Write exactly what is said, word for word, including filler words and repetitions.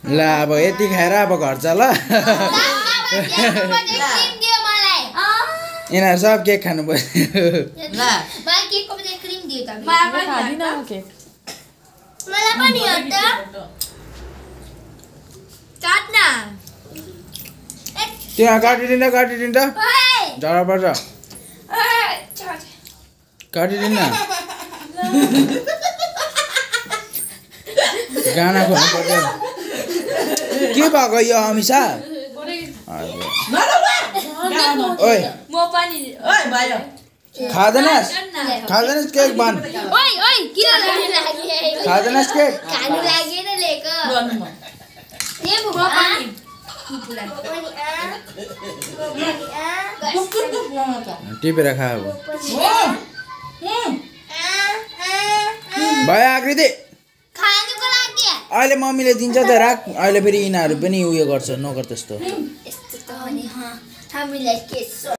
ल अब यति खाएर अब घर छ ल यिनीहरू सब केक खानु पर्यो ल मलाई केकको पनि क्रिम दियो त मलाई खादिन म केक मलाई पनि हो त काट्न त्यहाँ काटिदिन काटिदिन त झडा पर्छ काटिदिन न गाना खोल्नु पर्यो के भएको यो अमिषा ओइ म पनि ओइ भयो खाँदैनस् खाँदैनस् केक बन ओइ ओइ किन खानु लाग्यो खाँदैनस् केक खानु लागेन लेको गर्नु म ए म बुबा पनि पनि आ कुकुर त बोल्न त टिपेर खा अब हम्म भयो आकृति खानुको लागि अहिले मम्मीले दिन्छ त राख अहिले फेरि यिनीहरू पनि उयो गर्छ नगर त्यस्तो यस्तो त हो नि हामीलाई के